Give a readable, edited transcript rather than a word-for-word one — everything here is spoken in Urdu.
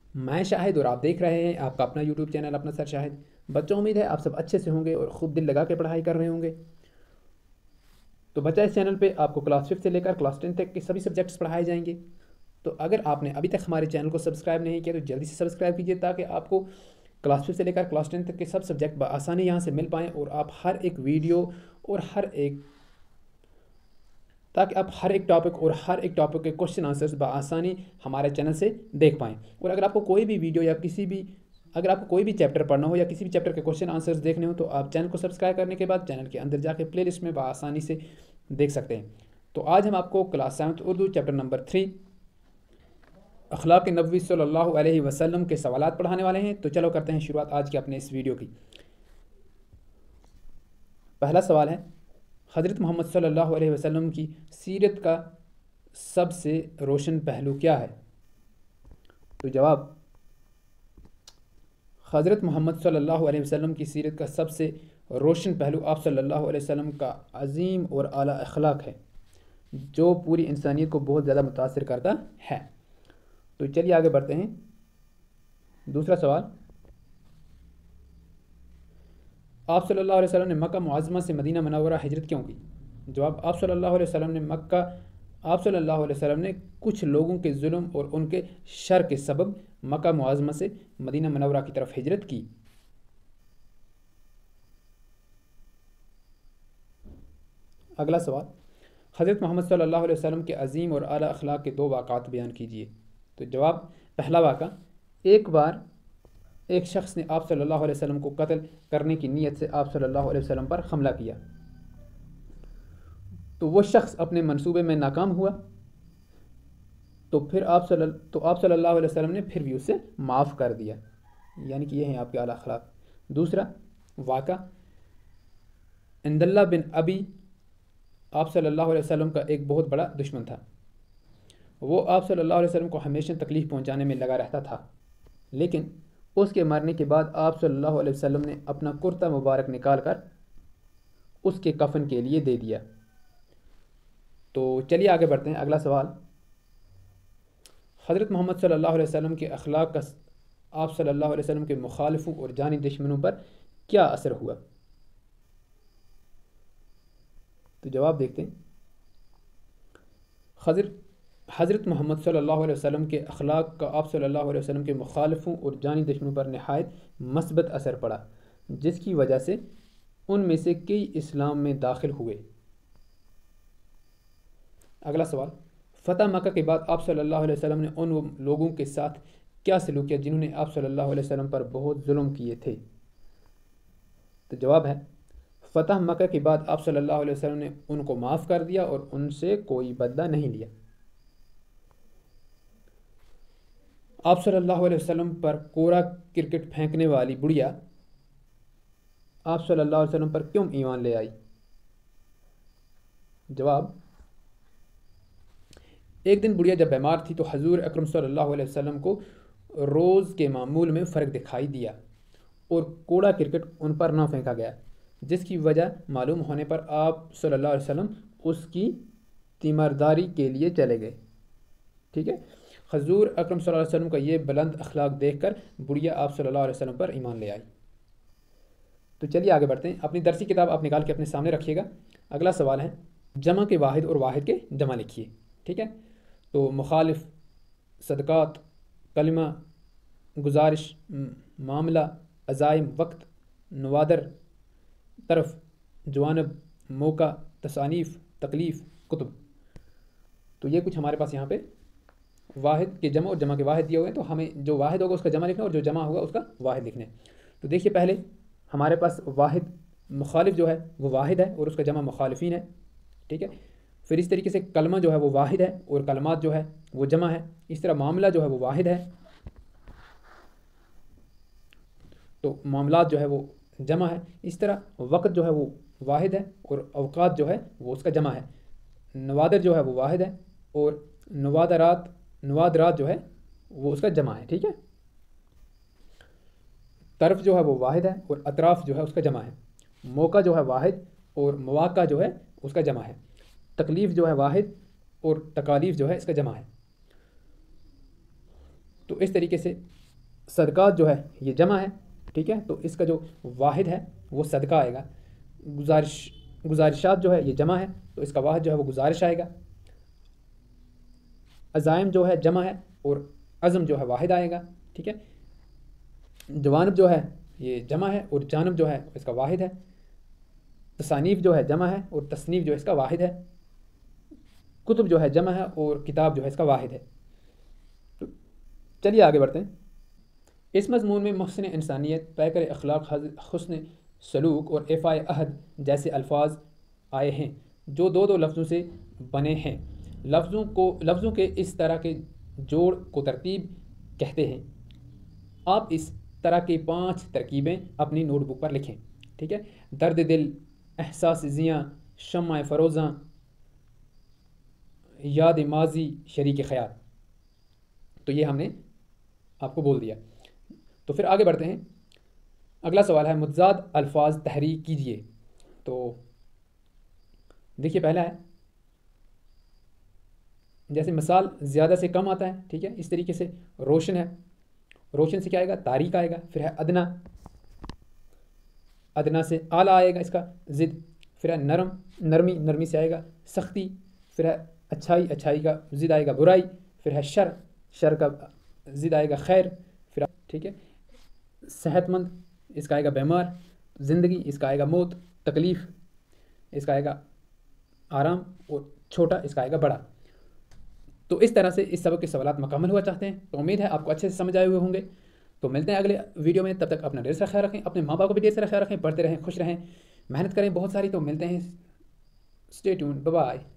میں شاہد اور آپ دیکھ رہے ہیں آپ کا اپنا یوٹیوب چینل اپنا سر شاہد۔ بچوں امید ہے آپ سب اچھے سے ہوں گے اور خوب دل لگا کے پڑھائی کر رہے ہوں گے۔ تو بچہ اس چینل پہ آپ کو کلاس 5 سے لے کر کلاس 10 تک کے سبھی سبجیکٹس پڑھائے جائیں گے۔ تو اگر آپ نے ابھی تک ہمارے چینل کو سبسکرائب نہیں کیا تو جلدی سے سبسکرائب کیجیے تاکہ آپ کو کلاس 5 سے لے کر کلاس 10 تک کے سب سبجیکٹ بآسانی یہاں سے مل پائیں، اور آپ ہر ایک ویڈیو اور تاکہ آپ ہر ایک ٹاپک کے کوشچن آنسرز بآسانی ہمارے چینل سے دیکھ پائیں۔ اور اگر آپ کو کوئی بھی ویڈیو یا اگر آپ کو کوئی بھی چیپٹر پڑھنا ہو یا کسی بھی چیپٹر کے کوشچن آنسرز دیکھنے ہو تو آپ چینل کو سبسکرائب کرنے کے بعد چینل کے اندر جا کے پلے لسٹ میں بآسانی سے دیکھ سکتے ہیں۔ تو آج ہم آپ کو کلاس 7 اردو چیپٹر نمبر 3 اخلاق نبوی صلی اللہ علیہ وسلم کے سوالات پڑھانے والے ہیں۔ تو چلو کرتے ہیں شروعات آج کے اپنے اس ویڈیو کی۔ پہلا سوال ہے، حضرت محمد صلی اللہ علیہ وسلم کی سیرت کا سب سے روشن پہلو کیا ہے؟ تو جواب، حضرت محمد صلی اللہ علیہ وسلم کی سیرت کا سب سے روشن پہلو آپ صلی اللہ علیہ وسلم کا عظیم اور اعلیٰ اخلاق ہے، جو پوری انسانیت کو بہت زیادہ متاثر کرتا ہے۔ تو چلیے آگے بڑھتے ہیں۔ دوسرا سوال، آپ صلی اللہ علیہ وسلم نے مکہ معظمہ سے مدینہ منورہ ہجرت کیوں کی؟ جواب، آپ صلی اللہ علیہ وسلم نے کچھ لوگوں کے ظلم اور ان کے شر کے سبب مکہ معظمہ سے مدینہ منورہ کی طرف ہجرت کی۔ اگلا سوال، حضرت محمد صلی اللہ علیہ وسلم کے عظیم اور اعلیٰ اخلاق کے 2 واقعات بیان کیجیے۔ تو جواب، پہلا واقعہ، ایک بار ایک شخص نے آپ صلی اللہ علیہ وسلم کو قتل کرنے کی نیت سے آپ صلی اللہ علیہ وسلم پر حملہ کیا، تو وہ شخص اپنے منصوبے میں ناکام ہوا، تو آپ صلی اللہ علیہ وسلم نے پھر بھی اسے معاف کر دیا، یعنی کہ یہ ہیں آپ کے اعلیٰ اخلاق۔ دوسرا واقعہ، عندلہ بن ابی آپ صلی اللہ علیہ وسلم کا ایک بہت بڑا دشمن تھا۔ وہ آپ صلی اللہ علیہ وسلم کو ہمیشہ تکلیف پہنچانے میں لگا رہتا تھا، لیکن اس کے مرنے کے بعد آپ صلی اللہ علیہ وسلم نے اپنا کرتا مبارک نکال کر اس کے کفن کے لیے دے دیا۔ تو چلیے آگے بڑھتے ہیں۔ اگلا سوال، حضرت محمد صلی اللہ علیہ وسلم کے اخلاق کا آپ صلی اللہ علیہ وسلم کے مخالفوں اور جانی دشمنوں پر کیا اثر ہوا؟ تو جواب دیکھتے ہیں۔ حضرت محمد صلی اللہ علیہ وسلم کے اخلاق کا آپ صلی اللہ علیہ وسلم کے مخالفوں اور جانی دشمنوں پر نہایت مثبت اثر پڑا، جس کی وجہ سے ان میں سے کئی اسلام میں داخل ہوئے۔ اگلا سوال، فتح مکہ کے بعد آپ صلی اللہ علیہ وسلم نے ان لوگوں کے ساتھ کیا سلوک کیا جنہوں نے آپ صلی اللہ علیہ وسلم پر بہت ظلم کیے تھے؟ تو جواب ہے، فتح مکہ کے بعد آپ صلی اللہ علیہ وسلم نے ان کو معاف کر دیا اور ان سے کوئی بدلہ نہیں لیا۔ آپ صلی اللہ علیہ وسلم پر کوڑا کرکٹ پھینکنے والی بڑھیا آپ صلی اللہ علیہ وسلم پر کیوں ایمان لے آئی؟ جواب، ایک دن بڑھیا جب بیمار تھی تو حضور اکرم صلی اللہ علیہ وسلم کو روز کے معمول میں فرق دکھائی دیا اور کوڑا کرکٹ ان پر نہ پھینکا گیا، جس کی وجہ معلوم ہونے پر آپ صلی اللہ علیہ وسلم اس کی تیمارداری کے لیے چلے گئے۔ ٹھیک ہے، حضور اکرم صلی اللہ علیہ وسلم کا یہ بلند اخلاق دیکھ کر بڑھیا آپ صلی اللہ علیہ وسلم پر ایمان لے آئی۔ تو چلیے آگے بڑھتے ہیں۔ اپنی درسی کتاب آپ نکال کے اپنے سامنے رکھیے گا۔ اگلا سوال ہے، جمع کے واحد اور واحد کے جمع لکھیے۔ ٹھیک ہے، تو مخالف، صدقات، کلمہ، گزارش، معاملہ، عزائم، وقت، نوادر، طرف، جوانب، موقع، تصانیف، تکلیف، کتب۔ تو یہ کچھ ہمارے پاس یہاں پہ واحد کے جمع اور جمع کے واحد دیے ہوئے ہیں، تو ہمیں جو واحد ہوگا اس کا جمع لکھنا اور جو جمع ہوگا اس کا واحد لکھنا ہے۔ تو دیکھیے، پہلے ہمارے پاس واحد، مخالف جو ہے وہ واحد ہے اور اس کا جمع مخالفین ہے۔ ٹھیک ہے، پھر اس طریقے سے کلمہ جو ہے وہ واحد ہے اور کلمات جو ہے وہ جمع ہے۔ اس طرح معاملہ جو ہے وہ واحد ہے تو معاملات جو ہے وہ جمع ہے۔ اس طرح وقت جو ہے وہ واحد ہے اور اوقات جو ہے وہ اس کا جمع ہے۔ نوادر جو ہے وہ واحد ہے اور نوادرات جو ہے وہ اس کا جمع ہے۔ ٹھیک ہے، طرف جو ہے وہ واحد ہے اور اطراف جو ہے اس کا جمع ہے۔ موقع جو ہے واحد اور مواقع جو ہے اس کا جمع ہے۔ تکلیف جو ہے واحد اور تکالیف جو ہے اس کا جمع ہے۔ تو اس طریقے سے صدقات جو ہے یہ جمع ہے، ٹھیک ہے، تو اس کا جو واحد ہے وہ صدقہ آئے گا۔ گزارشات جو ہے یہ جمع ہے، تو اس کا واحد جو ہے وہ گزارش آئے گا۔ عزائم جو ہے جمع ہے اور عزم جو ہے واحد آئے گا، ٹھیک ہے۔ جوانب جو ہے یہ جمع ہے اور جانب جو ہے اس کا واحد ہے۔ تصانیف جو ہے جمع ہے اور تصنیف جو ہے اس کا واحد ہے۔ کتب جو ہے جمع ہے اور کتاب جو ہے اس کا واحد ہے۔ تو چلیے آگے بڑھتے ہیں۔ اس مضمون میں محسن انسانیت، پیکر اخلاق، حسن سلوک اور ایفائے عہد جیسے الفاظ آئے ہیں جو دو دو لفظوں سے بنے ہیں۔ لفظوں کے اس طرح کے جوڑ کو ترتیب کہتے ہیں۔ آپ اس طرح کی 5 ترکیبیں اپنی نوٹ بک پر لکھیں، ٹھیک ہے۔ درد دل، احساس زیاں، شمع فروزاں، یاد ماضی، شریک خیال۔ تو یہ ہم نے آپ کو بول دیا۔ تو پھر آگے بڑھتے ہیں۔ اگلا سوال ہے متضاد الفاظ تحریک کیجیے۔ تو دیکھیے پہلا ہے، جیسے مثال زیادہ سے کم آتا ہے، ٹھیک ہے، اس طریقے سے روشن ہے، روشن سے کیا آئے گا؟ تاریک آئے گا۔ پھر ہے ادنا، ادنا سے اعلیٰ آئے گا اس کا ضد۔ پھر ہے نرم، نرمی، نرمی سے آئے گا سختی۔ پھر ہے اچھائی، اچھائی کا ضد آئے گا برائی۔ پھر ہے شر، شر کا ضد آئے گا خیر۔ پھر ٹھیک ہے، صحت مند اس کا آئے گا بیمار، زندگی اس کا آئے گا موت، تکلیف اس کا آئے گا آرام، اور چھوٹا اس کا آئے گا بڑا۔ تو اس طرح سے اس سبق کے سوالات مکمل ہوا چاہتے ہیں۔ تو امید ہے آپ کو اچھے سے سمجھ آئے ہوئے ہوں گے۔ تو ملتے ہیں اگلے ویڈیو میں، تب تک اپنا ڈھیر سارا خیال رکھیں، اپنے ماں باپ کو بھی ڈھیر سارا خیال رکھیں، پڑھتے رہیں، خوش رہیں، محنت کریں بہت ساری۔ تو ملتے ہیں، اسٹے ٹیون، بائے بائے۔